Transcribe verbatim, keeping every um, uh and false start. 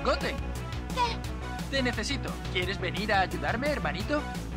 bigote. ¿Qué? Te necesito. ¿Quieres venir a ayudarme, hermanito?